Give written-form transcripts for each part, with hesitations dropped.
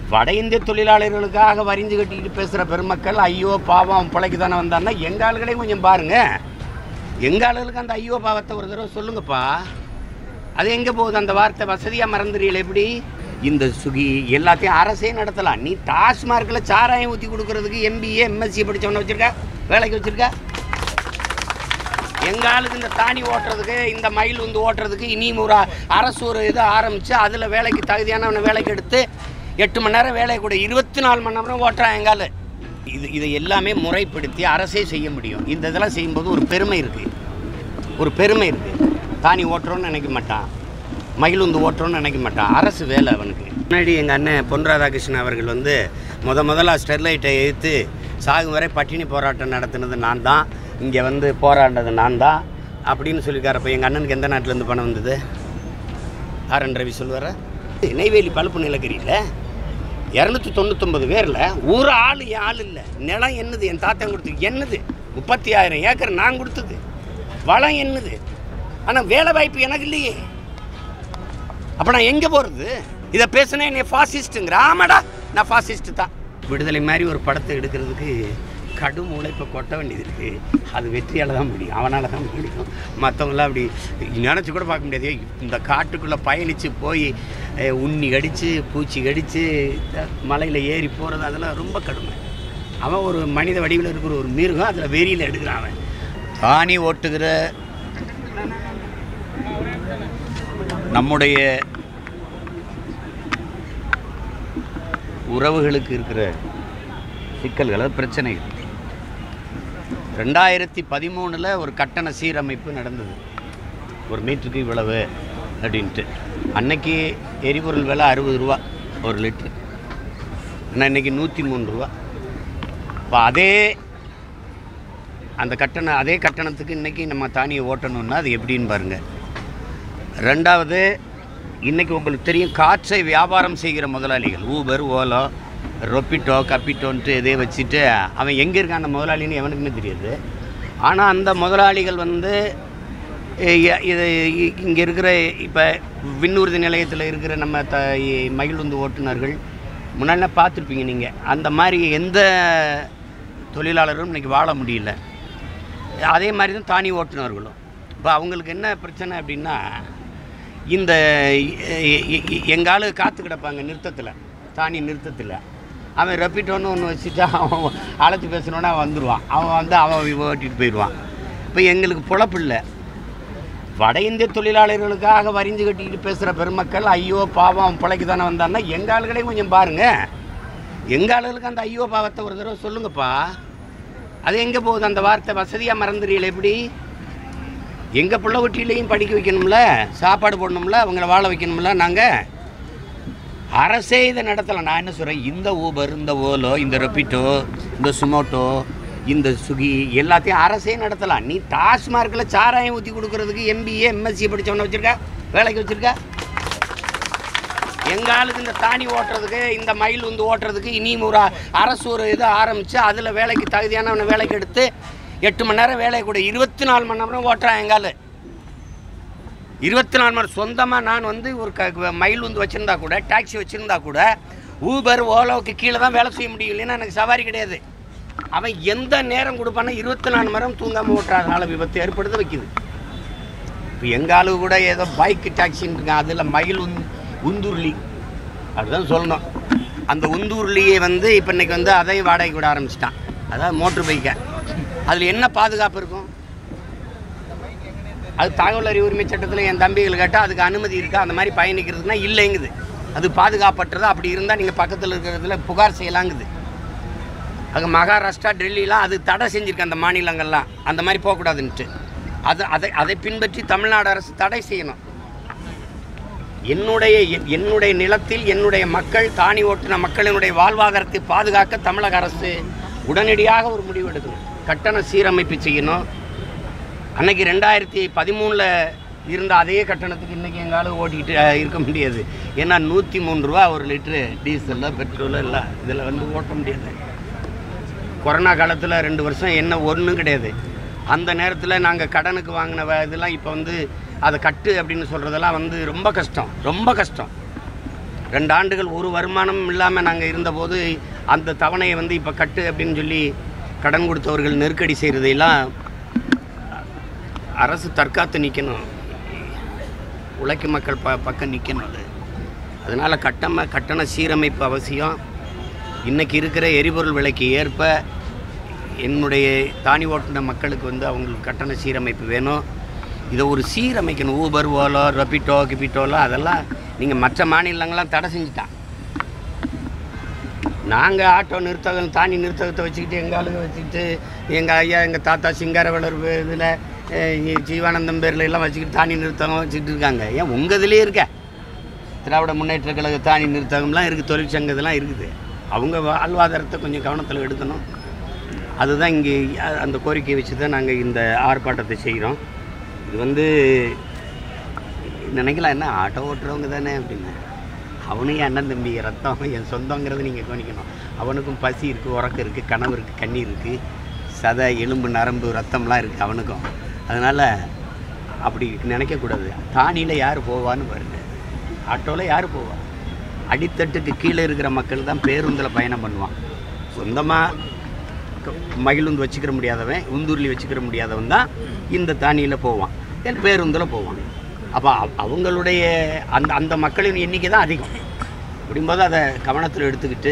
வட இந்திய தொழிலாளர்களுக்காக வரிஞ்சு கட்டிக்கிட்டு பேசுகிற பெருமக்கள் ஐயோ பாவம் பிழைக்கு தானே வந்தான்னா எங்கள் ஆளுகளையும் கொஞ்சம் பாருங்கள். எங்கள் ஆளுகளுக்கு அந்த ஐயோ பாவத்தை ஒரு தடவை சொல்லுங்கப்பா. அது எங்கே போகுது அந்த வார்த்தை? வசதியாக மறந்துடுறீங்களே எப்படி? இந்த சுகி எல்லாத்தையும் அரசே நடத்தலாம். நீ டாஸ்மார்க்கில் சாராயம் ஊற்றி கொடுக்கறதுக்கு MBA MSc படித்தவனை வச்சுருக்க, வேலைக்கு வச்சுருக்க. எங்கள் ஆளுக்கு இந்த தானி ஓட்டுறதுக்கு, இந்த மயில் வந்து ஓட்டுறதுக்கு இனியும் ஒரு அரசு ஒரு இதை ஆரம்பித்து அதில் வேலைக்கு தகுதியானவனை வேலைக்கு எடுத்து 8 மணி நேரம் வேலையை கூட 24 மணி நேரம் ஓட்டுறான் எங்கால். இதை எல்லாமே முறைப்படுத்தி அரசே செய்ய முடியும். இந்த இதெல்லாம் செய்யும்போது ஒரு பெருமை இருக்குது, ஒரு பெருமை இருக்குது. தானி ஓட்டுறோன்னு நினைக்க மாட்டான், மகிழுந்து ஓட்டுறோன்னு நினைக்க மாட்டான். அரசு வேலை அவனுக்கு. முன்னாடி எங்கள் அண்ணன் பொன் ராதாகிருஷ்ணன் அவர்கள் வந்து முதலாக ஸ்டெர்லைட்டை எதிர்த்து சாகும் வரை பட்டினி போராட்டம் நடத்தினது நான் தான், இங்கே வந்து போராடினது நான் தான் அப்படின்னு சொல்லியிருக்காரப்போ எங்கள் அண்ணனுக்கு எந்த நாட்டிலேருந்து பணம் வந்தது? RN ரவி சொல்லுவார. நெய்வேலி பழுப்பு நிலக்கரியில் 299 பேரில் ஒரு ஆள் என் ஆள் இல்லை. நிலம் என்னது? என் தாத்தன் கொடுத்தது. என்னது? 35,000 ஏக்கர் நான் கொடுத்தது. வளம் என்னது? ஆனால் வேலை வாய்ப்பு எனக்கு இல்லையே. அப்போ நான் எங்கே போகிறது? இதை பேசுனா என்னை ஃபாசிஸ்ட்டுங்கிற. ஆமாடா, நான் ஃபாசிஸ்ட்டு தான். விடுதலை மாதிரி ஒரு படத்தை எடுக்கிறதுக்கு கடும் உழைப்பை கொட்ட வேண்டியது இருக்குது. அது வெற்றியால் தான் முடியும், அவனால் தான் முடியும். மற்றவங்களாம் அப்படி நினச்சி கூட பார்க்க முடியாது. இந்த காட்டுக்குள்ளே பயணித்து போய் உண்ணி கடித்து பூச்சி கடித்து மலையில் ஏறி போகிறது அதெல்லாம் ரொம்ப கடுமை. அவன் ஒரு மனித வடிவில் இருக்கிற ஒரு மிருகம், அதில் வெறியில் எடுக்கிறான். அவன் தானி ஓட்டுகிற நம்முடைய உறவுகளுக்கு இருக்கிற சிக்கல்கள், பிரச்சனைகள். 2013 ஒரு கட்டண சீரமைப்பு நடந்தது. ஒரு மீட்டருக்கு இவ்வளவு அப்படின்ட்டு. அன்னைக்கு எரிபொருள் விலை 60 ரூபா ஒரு லிட்ரு. ஆனால் இன்றைக்கி 103 ரூபா. இப்போ அதே கட்டணத்துக்கு இன்றைக்கி நம்ம தானியை ஓட்டணுன்னா அது எப்படின்னு பாருங்கள். ரெண்டாவது, இன்றைக்கி உங்களுக்கு தெரியும், காற்றை வியாபாரம் செய்கிற முதலாளிகள் ஊபர், ஓலோ, ரொப்பிட்டோ, கப்பிட்டோன்ட்டு இதே வச்சுட்டு அவன் எங்கே இருக்கான் அந்த முதலாளின்னு எவனுக்குமே தெரியாது. ஆனால் அந்த முதலாளிகள் வந்து இது இங்கே இருக்கிற இப்போ விண்ணூர்தி நிலையத்தில் இருக்கிற நம்ம மகிழுந்து ஓட்டுநர்கள் முன்னாடி பார்த்துருப்பீங்க நீங்கள். அந்த மாதிரி எந்த தொழிலாளரும் இன்றைக்கி வாழ முடியல. அதே மாதிரி தான் தானி ஓட்டுநர்களும். இப்போ அவங்களுக்கு என்ன பிரச்சனை அப்படின்னா, இந்த எங்காலு காற்று கிடப்பாங்க நிறுத்தத்தில், தானி நிறுத்தத்தில். அவன் ரெப்பிட்டோன்னு ஒன்று வச்சுட்டு அவன் அழைச்சி பேசணுன்னா வந்துடுவான். அவன் ஓட்டிகிட்டு போயிடுவான். இப்போ எங்களுக்கு பொழப்பு இல்லை. வட இந்திய தொழிலாளர்களுக்காக வரிஞ்சு கட்டிக்கிட்டு பேசுகிற பெருமக்கள் ஐயோ பாவம் பிழைக்கு தானே வந்தான்னா எங்கள் ஆளுகளையும் கொஞ்சம் பாருங்கள். எங்கள் ஆளுகளுக்கு அந்த ஐயோ பாவத்தை ஒரு தடவை சொல்லுங்கப்பா. அது எங்கே போகுது அந்த வார்த்தை? வசதியாக மறந்துடுறீங்களே எப்படி? எங்கள் பிள்ளை குட்டியிலையும் படிக்க வைக்கணும்ல, சாப்பாடு போடணும்ல, அவங்கள வாழ வைக்கணும்ல. நாங்கள் அரசே இதை நடத்தலாம். நான் என்ன சொல்கிறேன், இந்த ஊபர், இந்த ஓலோ, இந்த ரெப்பிட்டோ, இந்த சுமோட்டோ, இந்த சுகி எல்லாத்தையும் அரசே நடத்தலாம். நீ டாஸ்மார்க்கில் சாராயம் ஊற்றி கொடுக்கறதுக்கு MBA MSc படித்தவனை வச்சுருக்க, வேலைக்கு வச்சுருக்க. எங்கள் ஆளுக்கு இந்த தானி ஓட்டுறதுக்கு, இந்த மயில் வந்து ஓட்டுறதுக்கு இனியும் ஒரு அரசு ஒரு இதை ஆரம்பித்து அதில் வேலைக்கு தகுதியானவனை வேலைக்கு எடுத்து 8 மணி நேரம் வேலையை கூட 24 மணி நேரம் ஓட்டுறான் எங்கால். 24 மணி நேரம். சொந்தமாக நான் வந்து ஒரு மயில் வந்து வச்சுருந்தா கூட, டாக்ஸி வச்சுருந்தா கூட, ஊபர் ஓலோவுக்கு கீழே தான் வேலை செய்ய முடியும். இல்லைன்னா எனக்கு சவாரி கிடையாது. அவன் எந்த நேரம் கொடுப்பானா 24 மணி நேரம் தூங்காமல் ஓட்டுறதுனால விபத்து ஏற்படுத்த வைக்குது. இப்போ எங்கள் ஆளு கூட ஏதோ பைக்கு டாக்ஸின்னு இருக்கான், அதில் மயில் உந்துருளி அப்படிதான் சொல்லணும். அந்த உந்துருளியை வந்து இப்போ இன்றைக்கி வந்து அதையும் வாடகைக்கு விட ஆரம்பிச்சிட்டான். அதாவது மோட்ரு பைக்கை. அதில் என்ன பாதுகாப்பு இருக்கும்? அது தகவல் அறிவு உரிமை சட்டத்தில் என் தம்பிகள் கேட்டால் அதுக்கு அனுமதி இருக்கா அந்த மாதிரி பயணிக்கிறதுனா இல்லைங்குது. அது பாதுகாப்பற்றது. அப்படி இருந்தால் நீங்கள் பக்கத்தில் இருக்கிறதுல புகார் செய்யலாங்குது. அங்கே மகாராஷ்டிரா, டெல்லிலாம் அது தடை செஞ்சுருக்கு அந்த மாநிலங்கள்லாம், அந்த மாதிரி போகக்கூடாதுன்ட்டு. அதை பின்பற்றி தமிழ்நாடு அரசு தடை செய்யணும். என்னுடைய நிலத்தில் என்னுடைய மக்கள், தானி ஓட்டுன மக்களினுடைய வாழ்வாதாரத்தை பாதுகாக்க தமிழக அரசு உடனடியாக ஒரு முடிவு எடுக்கணும். கட்டண சீரமைப்பு செய்யணும். அன்றைக்கி 2013 இருந்த அதே கட்டணத்துக்கு இன்றைக்கி எங்காலும் ஓட்டிக்கிட்டு இருக்க முடியாது. ஏன்னா 103 ரூபா ஒரு லிட்ரு டீசலில், பெட்ரோலில் இல்லை, இதில் வந்து ஓட்ட முடியாது. கொரோனா காலத்தில் 2 வருஷம் என்ன ஒன்றும் கிடையாது. அந்த நேரத்தில் நாங்கள் கடனுக்கு வாங்கின இதெல்லாம் இப்போ வந்து அதை கட்டு அப்படின்னு சொல்கிறதெல்லாம் வந்து ரொம்ப கஷ்டம், ரொம்ப கஷ்டம். 2 ஆண்டுகள் ஒரு வருமானம் இல்லாமல் நாங்கள் இருந்தபோது அந்த தவணையை வந்து இப்போ கட்டு அப்படின்னு சொல்லி கடன் கொடுத்தவர்கள் நெருக்கடி செய்கிறதையெல்லாம் அரசு தற்காத்து நிற்கணும். உழைக்கும் மக்கள் பக்கம் நிற்கணும். அதனால் கட்டண சீரமைப்பு அவசியம். இன்றைக்கி இருக்கிற எரிபொருள் விலைக்கு ஏற்ப என்னுடைய தானி ஓட்டுன மக்களுக்கு வந்து அவங்களுக்கு கட்டண சீரமைப்பு வேணும். இதை ஒரு சீரமைக்கணும். ஊபர், ஓலோ, ரொபிட்டோ, கிபிட்டோலாம் அதெல்லாம் நீங்கள் மற்ற மாநிலங்கள்லாம் தடை செஞ்சுட்டான். நாங்கள் ஆட்டோ நிறுத்தகம், தானி நிறுத்தகத்தை வச்சுக்கிட்டு எங்கள் ஆளுங்க வச்சுக்கிட்டு எங்கள் ஐயா எங்கள் தாத்தா சிங்காரவேலர் இதில் ஜீவானந்தம் பேரில் எல்லாம் வச்சுக்கிட்டு தானி நிறுத்தகம் வச்சுக்கிட்டு இருக்காங்க. ஏன் உங்கள் இதுலேயே இருக்க திராவிட முன்னேற்ற கழக தானி நிறுத்தகம்லாம் இருக்குது, தொழிற்சங்கம் இதெல்லாம் இருக்குது. அவங்க வாழ்வாதாரத்தை கொஞ்சம் கவனத்தில் எடுக்கணும். அதுதான் இங்கே அந்த கோரிக்கையை வச்சு தான் நாங்கள் இந்த ஆர்ப்பாட்டத்தை செய்கிறோம். இது வந்து நினைக்கலாம், என்ன ஆட்டோ ஓட்டுறவங்க தானே அப்படின்னு. அவனையும் அண்ணன் தம்பி ரத்தம் என் சொந்தங்கிறது நீங்கள் கவனிக்கணும். அவனுக்கும் பசி இருக்குது, உறக்கம் இருக்குது, கனவு இருக்குது, கண்ணீர் இருக்குது, சதை, எலும்பு, நரம்பு, ரத்தம்லாம் இருக்குது அவனுக்கும். அதனால் அப்படி நினைக்கக்கூடாது. தானியில் யார் போவான்னு பாருங்கள், ஆட்டோவில் யார் போவா? அடித்தட்டுக்கு கீழே இருக்கிற மக்கள் தான் பேருந்தில் பயணம் பண்ணுவான். சொந்தமாக மகிழுந்து வச்சுக்கிற முடியாதவன், உந்தூர்லி வச்சுக்கிற முடியாதவன் தான் இந்த தானியில் போவான், பேருந்தில் போவான். அப்போ அவங்களுடைய அந்த மக்களின் எண்ணிக்கை தான் அதிகம். அப்படிங்கும்போது அதை கவனத்தில் எடுத்துக்கிட்டு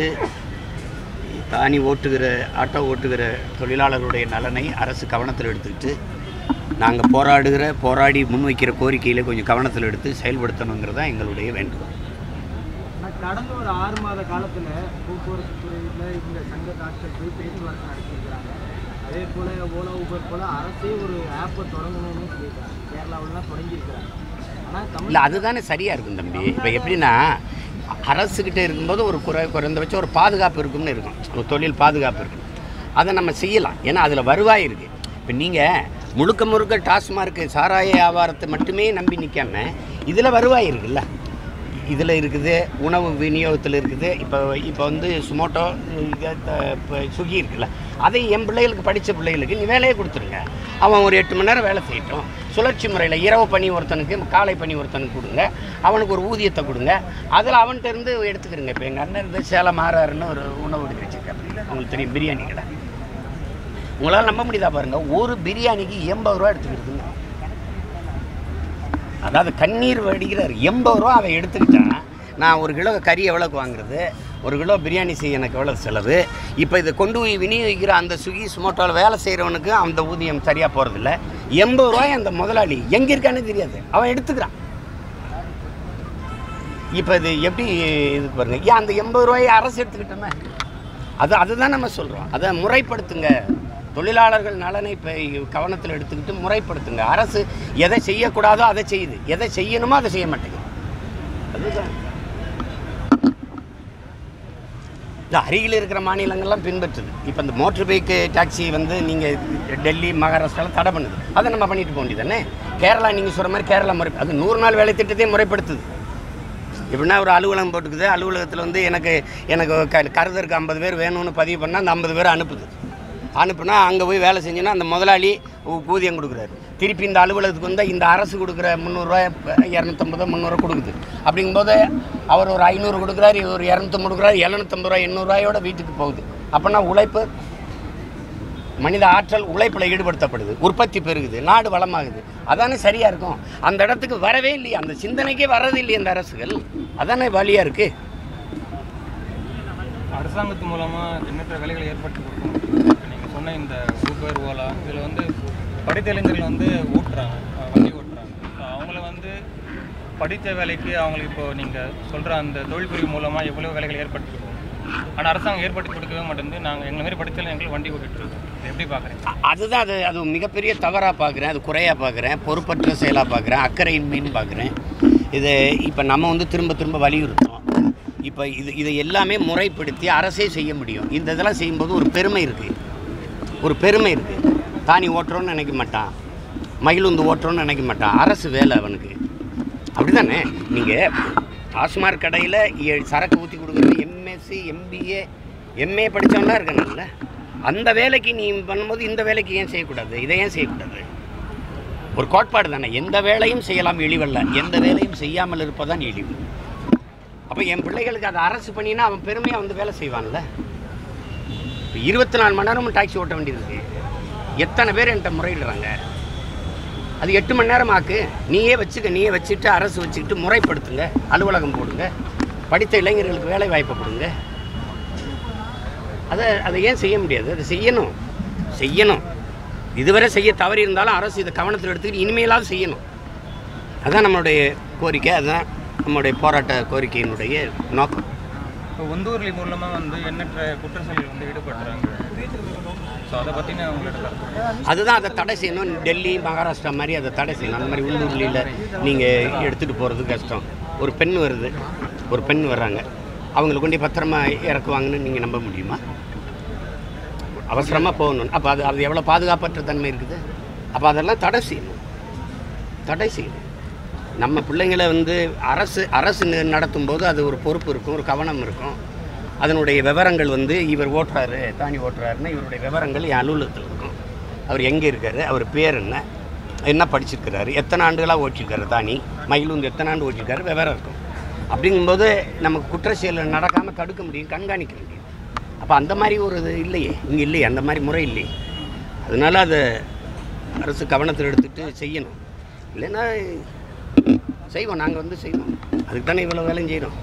தானி ஓட்டுகிற ஆட்டோ ஓட்டுகிற தொழிலாளர்களுடைய நலனை அரசு கவனத்தில் எடுத்துக்கிட்டு நாங்கள் போராடி முன்வைக்கிற கோரிக்கையில் கொஞ்சம் கவனத்தில் எடுத்து செயல்படுத்தணுங்கிறது தான் எங்களுடைய வேண்டுகோள். கடந்த ஒரு 6 மாத காலத்தில் போக்குவரத்து துறையில் இந்த சங்க டாக்டர்கள் பேச்சுவார்த்தை நடத்திருக்கிறாங்க. அதே போல் ஓலா, ஊபர் போல் அரசே ஒரு ஆப்பை தொடங்கணும்னு சொல்லியிருக்காங்க. கேரளாவிலாம் தொடங்கியிருக்கிறாங்க. ஆனால் இல்லை, அதுதானே சரியாக இருக்கும் தம்பி. இப்போ எப்படின்னா அரசுக்கிட்ட இருக்கும்போது ஒரு குறைந்தபட்சம் ஒரு பாதுகாப்பு இருக்கும்னு இருக்கும், ஒரு தொழில் பாதுகாப்பு இருக்கும். அதை நம்ம செய்யலாம். ஏன்னா அதில் வருவாய் இருக்குது. இப்போ நீங்கள் முழுக்க டாஸ்மார்க்கு சாராய வியாபாரத்தை மட்டுமே நம்பி நிற்காம இதில் வருவாய் இருக்குல்ல, இதில் இருக்குது, உணவு விநியோகத்தில் இருக்குது. இப்போ வந்து சுமோட்டோ, இப்போ ஸ்விக்கி இருக்குல்ல, அதை என் பிள்ளைகளுக்கு படித்த பிள்ளைகளுக்கு நீ வேலையை கொடுத்துருங்க. அவன் ஒரு 8 மணி நேரம் வேலை செய்யட்டும். சுழற்சி முறையில் இரவு பணி ஒருத்தனுக்கு, காலை பணி ஒருத்தனுக்கு கொடுங்க. அவனுக்கு ஒரு ஊதியத்தை கொடுங்க. அதில் அவன்கிட்ட இருந்து எடுத்துக்கிறங்க. இப்போ எங்கள் அண்ணன் இருந்து சேலம் ஆறாருன்னு ஒரு உணவு எடுத்து வச்சுருக்கேன். உங்களுக்கு தெரியும், பிரியாணி கடை. உங்களால் நம்ப முடியுதா பாருங்கள், ஒரு பிரியாணிக்கு 80 ரூபா எடுத்துக்கிறதுங்க. அதாவது கண்ணீர் வடிக்கிறார். 80 ரூபா அவன் எடுத்துக்கிட்டான். நான் 1 கிலோ கறி எவ்வளோக்கு வாங்குறது, 1 கிலோ பிரியாணி செய்ய எனக்கு எவ்வளோ செலவு. இப்போ இதை கொண்டு போய் விநியோகிக்கிற அந்த ஸ்விக்கி சுமோட்டோவில் வேலை செய்கிறவனுக்கு அந்த ஊதியம் சரியாக போகிறதில்ல. 80 ரூபாய் அந்த முதலாளி எங்கே இருக்கான்னு தெரியாது, அவன் எடுத்துக்கிறான். இப்போ இது எப்படி இது பாருங்க, ஏன் அந்த 80 ரூபாயை அரசு எடுத்துக்கிட்டோமே? அதுதான் நம்ம சொல்கிறோம். அதை முறைப்படுத்துங்க. தொழிலாளர்கள் நலனை இப்போ கவனத்தில் எடுத்துக்கிட்டு முறைப்படுத்துங்க. அரசு எதை செய்யக்கூடாதோ அதை செய்யுது, எதை செய்யணுமோ அதை செய்ய மாட்டேங்குது. அதுதான் இந்த அருகில் இருக்கிற மாநிலங்கள்லாம் பின்பற்றுது. இப்போ இந்த மோட்டர் பைக்கு டாக்ஸி வந்து நீங்கள் டெல்லி, மகாராஷ்டிராவில் தடை பண்ணுது. அதை நம்ம பண்ணிட்டு போக வேண்டியது தானே. கேரளா நீங்கள் சொல்கிற மாதிரி கேரளா முறை, அது 100 நாள் வேலை திட்டத்தையும் முறைப்படுத்துது. எப்படின்னா ஒரு அலுவலகம் போட்டுக்குது, அலுவலகத்தில் வந்து எனக்கு கருதருக்கு 50 பேர் வேணும்னு பதிவு பண்ணால் அந்த 50 பேர் அனுப்புனா அங்கே போய் வேலை செஞ்சுன்னா அந்த முதலாளி ஊதியம் கொடுக்குறாரு. திருப்பி இந்த அலுவலகத்துக்கு வந்து இந்த அரசு கொடுக்குற 300 ரூபாய், 250 300 கொடுக்குது. அப்படிங்கும்போது அவர் ஒரு 500 கொடுக்குறாரு, ஒரு 250 கொடுக்குறாரு, 750 ரூபாய் 800 ரூபாயோட வீட்டுக்கு போகுது. அப்போனா உழைப்பு, மனித ஆற்றல் உழைப்பில் ஈடுபடுத்தப்படுது, உற்பத்தி பெருகுது, நாடு வளமாகுது. அதானே சரியாக இருக்கும். அந்த இடத்துக்கு வரவே இல்லையே, அந்த சிந்தனைக்கே வர்றது இல்லையே இந்த அரசுகள். அதானே வழியாக இருக்குது. அரசாங்கத்து மூலமாக எண்ணற்ற வேலைகளை ஏற்படுத்தி கொடுக்கணும். நீங்கள் சொன்ன இந்த ஊபர், ஓலா இதில் வந்து படித்த இளைஞர்கள் வந்து வண்டி ஓட்டுறாங்க. அவங்கள வந்து படித்த வேலைக்கு அவங்களுக்கு இப்போது நீங்கள் சொல்கிற அந்த தொழில் பிரிவு மூலமாக எவ்வளோ வேலைகளை ஏற்படுத்தி கொடுக்கணும். ஆனால் அரசாங்கம் ஏற்படுத்தி கொடுக்கவே மாட்டேங்குது. நாங்கள் எங்களை மாதிரி படித்த இளைஞர்கள் வண்டி ஓட்டிகிட்டு இருக்கோம். எப்படி பார்க்குறேன்? அதுதான் அது மிகப்பெரிய தவறாக பார்க்குறேன், அது குறையாக பார்க்குறேன், பொறுப்பற்ற செயலாக பார்க்குறேன், அக்கறையின்மைன்னு பார்க்குறேன். இது இப்போ நம்ம வந்து திரும்ப வலியுறுத்தோம். இப்போ இதை எல்லாமே முறைப்படுத்தி அரசே செய்ய முடியும். இந்த இதெல்லாம் செய்யும்போது ஒரு பெருமை இருக்குது. தானி ஓட்டுறோன்னு நினைக்க மாட்டான், மகிழுந்து ஓட்டுறோன்னு நினைக்க மாட்டான். அரசு வேலை அவனுக்கு. அப்படி தானே? நீங்கள் டாஸ்மார்க் கடையில் சரக்கு ஊற்றி கொடுக்குறது எம்எஸ்சி, MBA, MA படித்தவன்லாம் இருக்கணும்ல. அந்த வேலைக்கு நீ பண்ணும்போது இந்த வேலைக்கு ஏன் செய்யக்கூடாது, இதை ஏன் செய்யக்கூடாது? ஒரு கோட்பாடு தானே. எந்த வேலையும் செய்யலாம் இழிவல்ல, எந்த வேலையும் செய்யாமல் இருப்பதான் இழிவு. அப்போ என் பிள்ளைகளுக்கு அதை அரசு பண்ணினா அவன் பெருமையாக வந்து வேலை செய்வான்ல. 24 மணி நேரமும் டாக்ஸி ஓட்ட வேண்டியது. எத்தனை பேர் என்கிட்ட முறையிடுறாங்க. அது 8 மணி நேரம் ஆக்கு. நீயே வச்சுட்டு அரசு வச்சுக்கிட்டு முறைப்படுத்துங்க, அலுவலகம் போடுங்க, படித்த இளைஞர்களுக்கு வேலை வாய்ப்பு கொடுங்க. அதை ஏன் செய்ய முடியாது? அதை செய்யணும். இதுவரை செய்ய தவறி இருந்தாலும் அரசு இதை கவனத்தில் எடுத்துக்கிட்டு இனிமேலாவது செய்யணும். அதுதான் நம்மளுடைய கோரிக்கை, அதுதான் நம்முடைய போராட்ட கோரிக்கையினுடைய நோக்கம். இப்போ ஒந்தூர்லி மூலமாக வந்து எண்ணற்ற குற்ற செயலில் வந்து ஈடுபடுறாங்க. ஸோ அதை பற்றின உங்களோட கருத்து? அதுதான் அதை தடை செய்யணும். டெல்லி, மகாராஷ்டிரா மாதிரி அதை தடை செய்யணும். அந்த மாதிரி உள்ளூர்லியில் நீங்கள் எடுத்துகிட்டு போகிறது கஷ்டம். ஒரு பெண் வர்றாங்க, அவங்களை கொண்டு பத்திரமா இறக்குவாங்கன்னு நீங்கள் நம்ப முடியுமா? அவசரமாக போகணும். அப்போ அது எவ்வளோ பாதுகாப்பற்ற தன்மை இருக்குது. அப்போ அதெல்லாம் தடை செய்யணும். நம்ம பிள்ளைங்களை வந்து அரசு நடத்தும்போது அது ஒரு பொறுப்பு இருக்கும், ஒரு கவனம் இருக்கும். அதனுடைய விவரங்கள் வந்து இவர் ஓட்டுறாரு, தானி ஓட்டுறாருன்னா இவருடைய விவரங்கள் என் அலுவலகத்தில் இருக்கும். அவர் எங்கே இருக்கார், அவர் பேர் என்ன படிச்சிருக்கிறாரு, எத்தனை ஆண்டுகளாக ஓட்டிருக்காரு, தானி மயிலுந்து எத்தனை ஆண்டு ஓட்டிருக்காரு, விவரம் இருக்கும். அப்படிங்கும்போது நமக்கு குற்ற செயல் நடக்காமல் தடுக்க முடியும், கண்காணிக்க முடியும். அப்போ அந்த மாதிரி ஒரு இது இல்லையே, அந்த மாதிரி முறை இல்லையே. அதனால் அதை அரசு கவனத்தில் எடுத்துகிட்டு செய்யணும். இல்லைன்னா செய்வோம், நாங்கள் வந்து செய்வோம். அதுக்கு தானே இவ்வளோ வேலையும் செய்யணும்.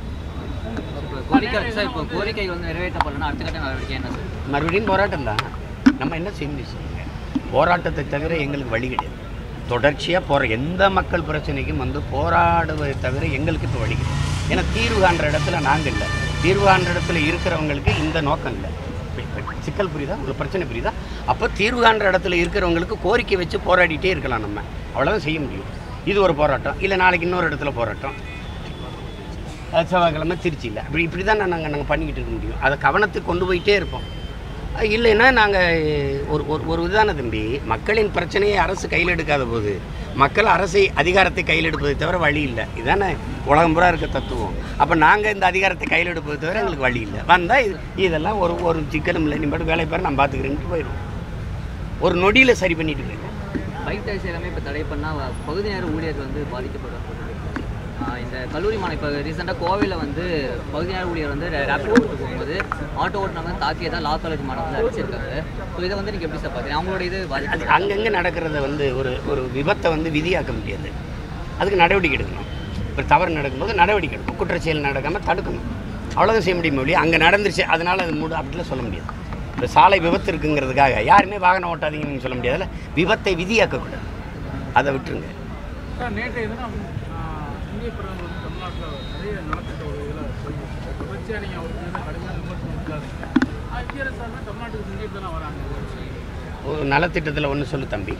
கோரிக்கை வந்து நிறைவேற்றப்படணும். அடுத்த கட்ட நடவடிக்கை என்ன சார்? மறுபடியும் போராட்டம் தான். நம்ம என்ன செய்யுங்க, போராட்டத்தை தவிர எங்களுக்கு வழி கிடையாது. தொடர்ச்சியாக எந்த மக்கள் பிரச்சனைக்கும் வந்து போராடுவதை தவிர எங்களுக்கு இப்போ வழி கிடையாது. ஏன்னா தீர்வு காண்ற இடத்துல நாங்கள் இல்லை, தீர்வு காண்ற இடத்துல இருக்கிறவங்களுக்கு இந்த நோக்கம் இல்லை. சிக்கல் புரியுதா, உங்களுக்கு பிரச்சனை புரியுதா? அப்போ தீர்வு காண்ற இடத்துல இருக்கிறவங்களுக்கு கோரிக்கை வச்சு போராடிட்டே இருக்கலாம். நம்ம அவ்வளோதான் செய்ய முடியும். இது ஒரு போராட்டம், இல்லை நாளைக்கு இன்னொரு இடத்துல போராட்டம், செவ்வாய்க்கிழமை திருச்சியில், இப்படி தான் நாங்கள் பண்ணிக்கிட்டு இருக்க முடியும். அதை கவனத்துக்கு கொண்டு போயிட்டே இருப்போம். இல்லைன்னா நாங்கள் ஒரு இதுதானே தம்பி, மக்களின் பிரச்சனையை அரசு கையில் எடுக்காத போது மக்கள் அதிகாரத்தை கையில் எடுப்பதை தவிர வழி இல்லை. இதுதானே உலகம் பூரா இருக்க தத்துவம். அப்போ நாங்கள் இந்த அதிகாரத்தை கையில் எடுப்பதை தவிர எங்களுக்கு வழி இல்லை. வந்தால் இதெல்லாம் ஒரு சிக்கலும் இல்லை, நீ மட்டும் வேலை பேர் நான் பார்த்துக்கிறேன்ட்டு போயிடும். ஒரு நொடியில் சரி பண்ணிட்டு போயிடும். பைக் டாக்ஸி எல்லாமே இப்போ தடை பண்ணால் பகுதி நேர ஊழியர்கள் வந்து பாதிக்கப்படுவாங்க. இந்த கல்லூரி மாணவ இப்போ ரீசெண்டாக கோவையில் வந்து பகுதி நேர ஊழியர் வந்து ரேப்பிட் ஓட்டு போகும்போது ஆட்டோ ஓட்டுனவங்க தாக்கியதாக லா காலேஜ் மாணவர்கள் வந்து அடிச்சிருக்காங்க. ஸோ இதை வந்து நீங்கள் எப்படி சார் பார்க்குறீங்க? அவங்களோட இது அது அங்கங்கே நடக்கிறத வந்து ஒரு விபத்தை வந்து விதியாக்க முடியாது. அதுக்கு நடவடிக்கை எடுக்கணும். இப்போ தவறு நடக்கும்போது நடவடிக்கை எடுக்கணும். குற்றச்செயல் நடக்காமல் தடுக்கணும். அவ்வளோதான் செய்ய முடியும். மொழி அங்கே நடந்துருச்சு அதனால் அது அப்படிலாம் சொல்ல முடியாது. இப்போ சாலை விபத்து இருக்குங்கிறதுக்காக யாருமே வாகனம் ஓட்டாதீங்கன்னு சொல்ல முடியாதுல்ல. விபத்தை விதியாக்கக்கூடாது, அதை விட்டுருங்க. நேற்றைய தினம் இந்திய பிரதமர் வந்து தமிழ்நாட்டில் நிறைய நலத்திட்ட உதவிகளை தொடர்ச்சியாக நீங்கள் அவருக்கு கடுமையான விமர்சனம் இருக்காதுங்க. மத்திய அரசாங்க தமிழ்நாட்டுக்கு செஞ்சுட்டு தானே வராங்க. ஒரு நலத்திட்டத்தில் ஒன்று சொல்லு தம்பி.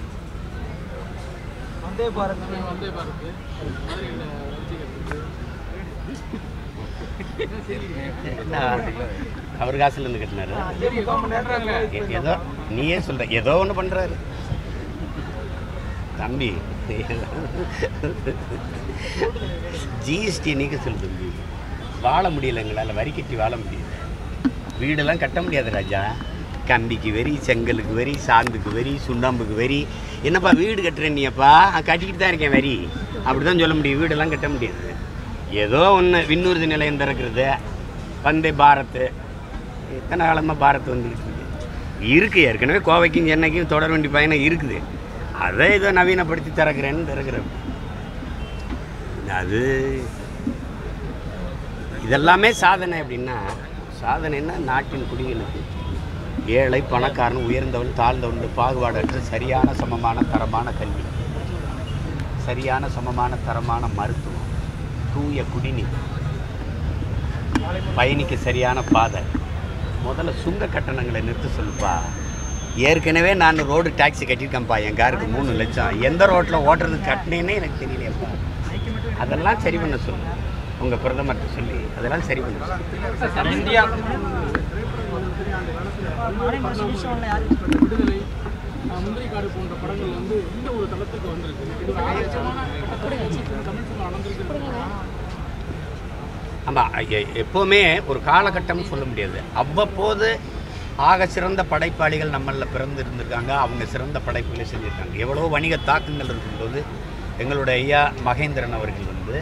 வந்தே பாரத் மதுரையில் அவர் காசுலேருந்து கட்டினாரு. ஏதோ நீயே சொல்ற, ஏதோ ஒன்று பண்ணுறாரு தம்பி. ஜிஎஸ்டி நீக்க சொல்லு தம்பி. வாழ முடியல, எங்களால் வரி கட்டி வாழ முடியல. வீடெல்லாம் கட்ட முடியாது ராஜா. கம்பிக்கு வரி, செங்கலுக்கு வரி, சாந்துக்கு வரி, சுண்ணாம்புக்கு வரி. என்னப்பா வீடு கட்டுறேன் நீப்பா? கட்டிக்கிட்டு தான் இருக்கேன் வரி, அப்படி தான் சொல்ல முடியும். வீடெல்லாம் கட்ட முடியாது. ஏதோ ஒன்று விண்ணூர்தி நிலையம் திறக்கிறது, வந்தே பாரத்து, எத்தனை காலமாக பாரத் வந்துக்கிட்டு இருக்குது. ஏற்கனவே கோவைக்கும் சென்னைக்கும் தொடர் வண்டி பயணம் இருக்குது. அதை ஏதோ நவீனப்படுத்தி திறக்கிறேன். அது இதெல்லாமே சாதனை. அப்படின்னா சாதனைன்னா நாட்டின் குடிகளுக்கு ஏழை பணக்காரன் உயர்ந்தவன் தாழ்ந்தவன் பாகுபாடற்ற சரியான சமமான தரமான கல்வி, சரியான சமமான தரமான மருத்துவம், தூய குடிநீர், பயணிக்க சரியான பாதை. முதல்ல சுங்க கட்டணங்களை நிறுத்த சொல்லுப்பா. ஏற்கனவே நான் ரோடு டாக்ஸி கட்டியிருக்கேன்ப்பா, என் காருக்கு 3 லட்சம். எந்த ரோட்டில் ஓட்டுறதுக்கு கட்டினேன்னே எனக்கு தெரியலையப்பா. அதெல்லாம் சரி பண்ண சொல்லு, உங்கள் பிரதமர்கிட்ட சொல்லி அதெல்லாம் சரி பண்ண சொல்லு. இந்தியா விடுதலை, முந்திரிக்காடு போன்ற படங்கள் வந்து இந்த ஒரு தளத்துக்கு வந்திருக்கு. இது தமிழ் சினிமா நடந்திருக்கு. ஆமாம், எப்போவுமே ஒரு காலகட்டம்னு சொல்ல முடியாது. அவ்வப்போது ஆக சிறந்த படைப்பாளிகள் நம்மளில் பிறந்து இருந்திருக்காங்க. அவங்க சிறந்த படைப்புகளை செஞ்சுருக்காங்க. எவ்வளோ வணிக தாக்கங்கள் இருக்கும்போது எங்களுடைய ஐயா மகேந்திரன் அவர்கள் வந்து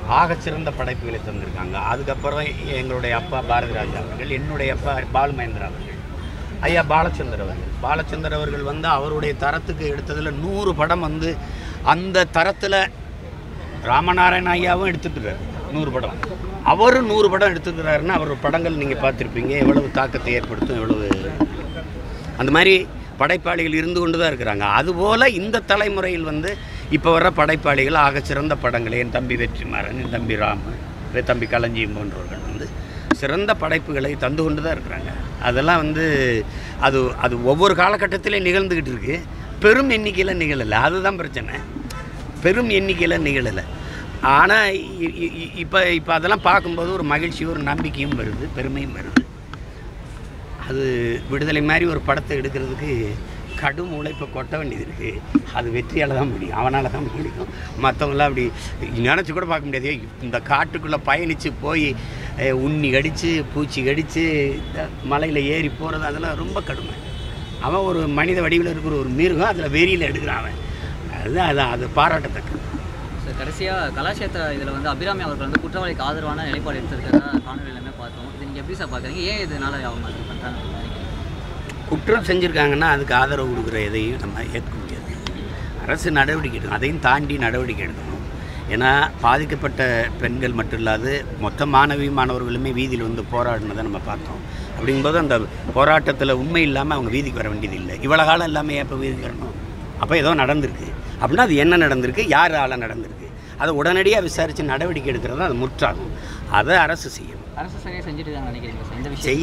ஆகச்சிறந்த படைப்புகளை தந்திருக்காங்க. அதுக்கப்புறம் எங்களுடைய அப்பா பாரதி ராஜா அவர்கள், என்னுடைய அப்பா பாலுமகேந்திரா அவர்கள், ஐயா பாலச்சந்தர் அவர்கள் வந்து அவருடைய தரத்துக்கு எடுத்ததில் 100 படம் வந்து அந்த தரத்தில் ராமநாராயண ஐயாவும் எடுத்துக்கிறார் 100 படம். அவரும் 100 படம் எடுத்துக்கிறாருன்னா அவர் படங்கள் நீங்கள் பார்த்துருப்பீங்க எவ்வளவு தாக்கத்தை ஏற்படுத்தும், எவ்வளவு அந்த மாதிரி படைப்பாளிகள் இருந்து கொண்டு தான் இருக்கிறாங்க. அதுபோல் இந்த தலைமுறையில் வந்து இப்போ வர்ற படைப்பாளிகள் ஆகச்சிறந்த படங்கள் என் தம்பி வெற்றிமாறன், என் தம்பி ராம, என் தம்பி களஞ்சியம் போன்றவர்கள் வந்து சிறந்த படைப்புகளை தந்து கொண்டு தான் இருக்கிறாங்க. அதெல்லாம் வந்து அது அது ஒவ்வொரு காலகட்டத்திலையும் நிகழ்ந்துக்கிட்டு இருக்குது. பெரும் எண்ணிக்கையில் நிகழலை, அதுதான் பிரச்சனை. பெரும் எண்ணிக்கையில் நிகழலை. ஆனால் இப்போ அதெல்லாம் பார்க்கும்போது ஒரு மகிழ்ச்சி, ஒரு நம்பிக்கையும் வருது, பெருமையும் வருது. அது விடுதலை மாதிரி ஒரு படத்தை எடுக்கிறதுக்கு கடும் உழைப்பை கொட்ட வேண்டியது இருக்குது. அது வெற்றியால் தான் முடியும், அவனால் தான் முடியும். மற்றவங்களாம் அப்படி நினச்சி கூட பார்க்க முடியாது. இந்த காட்டுக்குள்ளே பயணித்து போய் உண்ணி கடித்து பூச்சி கடித்து மலையில் ஏறி போகிறது அதெல்லாம் ரொம்ப கடுமை. அவன் ஒரு மனித வடிவில் இருக்கிற ஒரு மிருகம், அதில் வெறியில் எடுக்கிறான் அவன். அதுதான் அது பாராட்டத்தக்க. சார், கடைசியாக கலாட்சேத்திர இதில் வந்து அபிராமி அவர்கள் வந்து குற்றவாளிக்கு ஆதரவான நிலைப்பாடு எடுத்திருக்கிறதா காணொலி எல்லாமே பார்த்தோம். இது நீங்கள் எப்படி சார் பார்க்குறீங்க? ஏன் இதனால் அவங்க இது பண்ணுறாங்க? குற்றம் செஞ்சுருக்காங்கன்னா அதுக்கு ஆதரவு கொடுக்குற எதையும் நம்ம ஏற்க முடியாது. அரசு நடவடிக்கை எடுக்கணும், அதையும் தாண்டி நடவடிக்கை எடுக்கணும். ஏன்னா பாதிக்கப்பட்ட பெண்கள் மட்டும் இல்லாது மொத்த மாணவர்களுமே வீதியில் வந்து போராடினதை நம்ம பார்த்தோம். அப்படிங்கும்போது அந்த போராட்டத்தில் உண்மை இல்லாமல் அவங்க வீதிக்கு வர வேண்டியது இல்லை. இவ்வளோ காலம் இல்லாமல் எப்போ வீதிக்கு வரணும்? அப்போ ஏதோ நடந்திருக்கு அப்படின்னா அது என்ன நடந்திருக்கு, யார் ஆள நடந்திருக்கு, அதை உடனடியாக விசாரித்து நடவடிக்கை எடுக்கிறது தான் அது முற்றாகும். அதை அரசு செய்யணும். அரசு சரியாக செஞ்சுட்டு தான் நினைக்கிறீங்க சார் இந்த விஷயம்?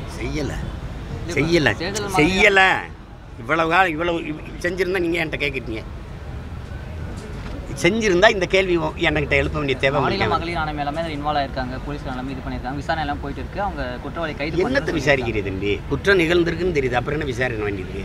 செய்யலை. இவ்வளவு காலம் இவ்வளவு செஞ்சுருந்தா நீங்கள் என்கிட்ட கேட்குறீங்க. செஞ்சுருந்தா இந்த கேள்வி என்கிட்ட எழுப்ப வேண்டிய தேவை. மாநில மகளிர் ஆணையம் எல்லாமே இன்வால்வ் ஆயிருக்காங்க, போலீஸ் எல்லாமே இது பண்ணியிருக்காங்க, விசாரணை எல்லாம் போயிட்டு இருக்கு. அவங்க குற்றவாளி கைது என்னத்தை விசாரிக்கிறீங்க தம்பி? குற்றம் நிகழ்ந்திருக்குன்னு தெரியுது, அப்புறம் என்ன விசாரணை வேண்டியிருக்கு?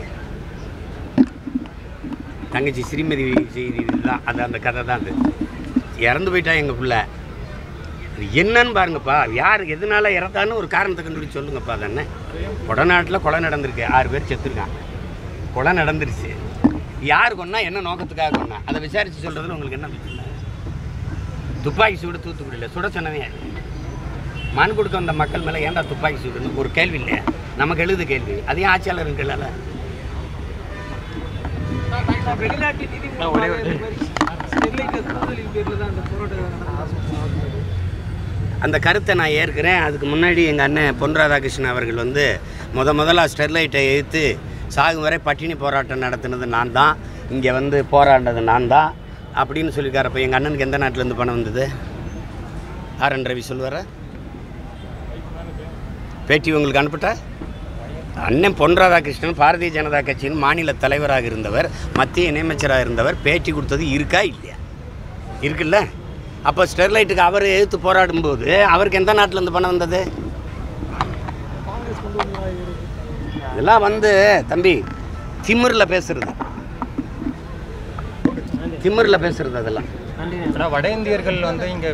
தங்கச்சி ஸ்ரீமதி செய்தி தான் அது, அந்த கதை தான் அது. இறந்து போயிட்டா எங்கள் பிள்ளை, என்னன்னு பாருங்கப்பா. யார் எதனால இறந்தான்னு ஒரு காரணத்தை கண்டுபிடிச்சு சொல்லுங்கப்பா. தானே கொடநாட்டில் கொலை நடந்திருக்கு, 6 பேர் செத்துருக்காங்க, கொலை நடந்துருச்சு. யார் கொன்னா, என்ன நோக்கத்துக்காக கொன்னா, அதை விசாரித்து சொல்கிறதுல உங்களுக்கு என்ன பிரச்சனை? துப்பாக்கி சூடு தூத்துக்குடியில் சுட சொன்னவே மனு கொடுக்க வந்த மக்கள் மேலே ஏன்டா துப்பாக்கி சூடுன்னு ஒரு கேள்வி இல்லை, நமக்கு எழுது கேள்வி. அதையும் ஆட்சியாளர் கேள்வி. அந்த கருத்தை நான் ஏற்கிறேன். அதுக்கு முன்னாடி எங்கள் அண்ணன் பொன் ராதாகிருஷ்ணன் அவர்கள் வந்து முதலாக ஸ்டெர்லைட்டை எதிர்த்து சாகும் வரை பட்டினி போராட்டம் நடத்தினது நான் தான், இங்கே வந்து போராடினது நான் தான் அப்படின்னு சொல்லியிருக்காரு. அப்போ எங்கள் அண்ணனுக்கு எந்த நாட்டிலேருந்து பணம் வந்தது? ஆர்.என். ரவி சொல்லுவார பேட்டி உங்களுக்கு அனுப்பிட்ட? அண்ணன் பொன் ராதாகிருஷ்ணன் பாரதிய ஜனதா கட்சியின் மாநில தலைவராக இருந்தவர், மத்திய இணையமைச்சராக இருந்தவர். பேட்டி கொடுத்தது இருக்கா இல்லையா? இருக்குல்ல. அப்போ ஸ்டெர்லைட்டுக்கு அவர் எதிர்த்து போராடும்போது அவருக்கு எந்த நாட்டிலேருந்து பணம் வந்தது? இதெல்லாம் வந்து தம்பி திமிரில் பேசுறது, அதெல்லாம். வட இந்தியர்கள் வந்து இங்கே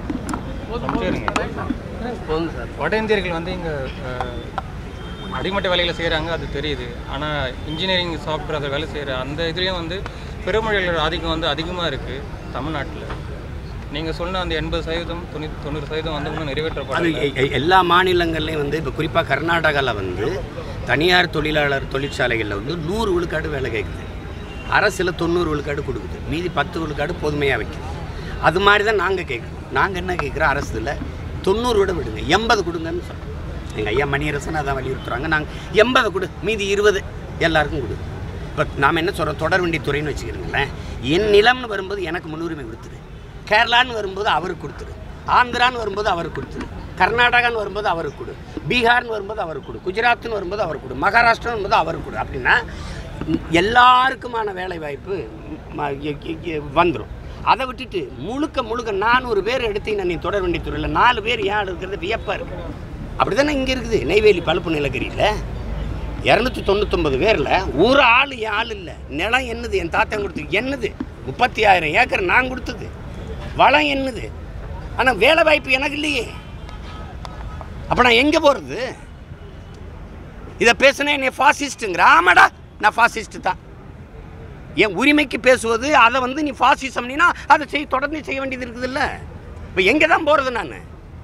வட இந்தியர்கள் வந்து இங்கே அடிமட்ட வேலைகளை செய்கிறாங்க, அது தெரியுது. ஆனால் இன்ஜினியரிங் சாஃப்ட்வேர் அதை வேலை செய்கிற அந்த இதுலேயும் வந்து பிறமொழிகளோட ஆதிக்கம் வந்து அதிகமாக இருக்குது தமிழ்நாட்டில். நீங்கள் சொன்ன அந்த 80%, 90% வந்து இன்னும் நிறைவேற்றப்படாது. எல்லா மாநிலங்கள்லேயும் வந்து இப்போ குறிப்பாக கர்நாடகாவில் வந்து தனியார் தொழிற்சாலைகளில் வந்து 100 விழுக்காடு வேலை கேட்குது, அரசில் 90 விழுக்காடு கொடுக்குது, மீதி 10 விழுக்காடு பொதுமையாக வைக்குது. அது மாதிரி தான் நாங்கள் கேட்குறோம். நாங்கள் என்ன கேட்குறோம், அரசில் 90 விட விடுங்க, 80 கொடுங்கன்னு சொல்கிறோம். எங்கள் ஐயா மணியரசன் அதான் வலியுறுத்துறாங்க. நாங்கள் 80 கொடு, மீதி 20 எல்லாருக்கும் கொடு. இப்போ நாம் என்ன சொல்கிறோம், தொடர்வண்டி துறைன்னு வச்சுக்கிறீங்களேன். என் நிலம்னு வரும்போது எனக்கு முன்னுரிமை கொடுத்துரு, கேரளான்னு வரும்போது அவருக்கு கொடுத்துரு, ஆந்திரான்னு வரும்போது அவருக்கு கொடுத்துரு, கர்நாடகான்னு வரும்போது அவருக்கு கொடு, பீகார்னு வரும்போது அவருக்கு கொடு, குஜராத்னு வரும்போது அவருக்கு கொடு, மகாராஷ்டிரான்னு வரும்போது அவருக்கு கொடு. அப்படின்னா எல்லாருக்குமான வேலை வாய்ப்பு வந்துடும். அதை விட்டுட்டு முழுக்க 400 பேர் எடுத்தீங்கன்னா நீ தொடர்வண்டி துறையில் 4 பேர் ஏன் இருக்கிறது வியப்பாக இருக்குது. அப்படி தானே இங்கே இருக்குது. நெய்வேலி பழுப்பு நிலக்கரியில் 299 பேரில் ஒரு ஆள் என் ஆள் இல்லை. நிலம் என்னது, என் தாத்தன் கொடுத்தது என்னது, 36,000 ஏக்கர் நான் கொடுத்தது, வளம் என்னது, ஆனால் வேலை வாய்ப்பு எனக்கு இல்லையே. அப்போ நான் எங்கே போகிறது? இதை பேசுனா என்னை ஃபாசிஸ்ட்டுங்கிற. ஆமாடா, நான் ஃபாசிஸ்ட்டு தான். என் உரிமைக்கு பேசுவது, அதை வந்து நீ ஃபாசிசம்னா அதை தொடர்ந்து செய்ய வேண்டியது இருக்குது. இல்லை, இப்போ எங்கே தான் போகிறது நான்?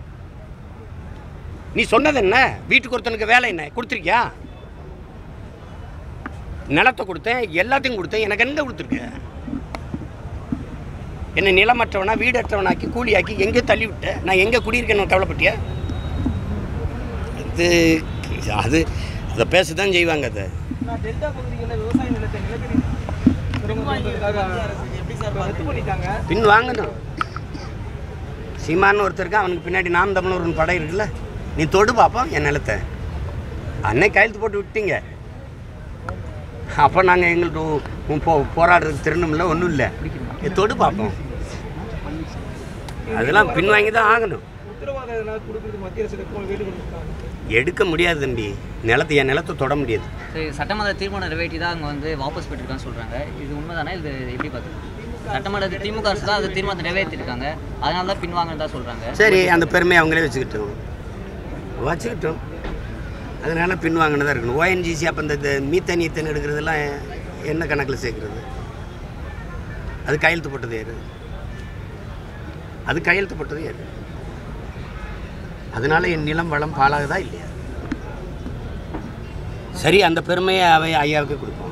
நீ சொன்னது என்ன? வீட்டுக்கு ஒருத்தனுக்கு வேலை என்ன கொடுத்துருக்கியா? நிலத்தை கொடுத்தேன், எல்லாத்தையும் கொடுத்தேன், எனக்கு எங்கே கொடுத்துருக்க? என்னை நிலமற்றவனா வீடற்றவனாக்கி கூலியாக்கி எங்கே தள்ளி விட்ட? நான் எங்கே குடியிருக்கேன்னு கவலைப்பட்டியா? அது அதை பேச தான் செய்வாங்க. அதை பின் வாங்கணும். சீமான்னு ஒருத்தருக்கு அவனுக்கு பின்னாடி நாம் தமிழர் படம் இருக்குல்ல, நீ தொடு பார்ப்போம் என் நிலத்தை. அன்னைக்கு கையெழுத்து போட்டு விட்டீங்க. அப்போ நாங்கள் எங்கள்கிட்ட போராடுறதுக்கு திருணும்ல ஒன்றும் இல்லை. தொடு பார்ப்போம். அதெல்லாம் பின் வாங்கி தான் ஆகணும். எடுக்க முடியாது தம்பி. என் நிலத்தை தொட முடியாது. சரி, சட்டமன்ற தீர்மானம் நிறைவேற்றி தான் அவங்க வந்து வாபஸ் பெற்றிருக்கான்னு சொல்கிறாங்க. இது உண்மைதானே? இது எப்படி பார்த்து? சட்டமன்ற திமுக அரசு தான் அது தீர்மானத்தை நிறைவேற்றிருக்காங்க, அதனால தான் பின்வாங்கன்னு தான் சொல்கிறாங்க. சரி, அந்த பெருமையை அவங்களே வச்சுக்கிட்டோம். அதனால பின்வாங்கினதாக இருக்கணும். ஓஎன்ஜிசி அப்போ இந்த மீத்தேன் ஈத்தேன் எடுக்கிறதெல்லாம் என்ன கணக்கில் சேர்க்குறது? அது கையெழுத்து போட்டது யாரு? அது கையெழுத்து போட்டது யாரு? அதனால என் நிலம் வளம் பாழாகுதா இல்லையா? சரி, அந்த பெருமையை ஐயாவுக்கு கொடுப்போம்.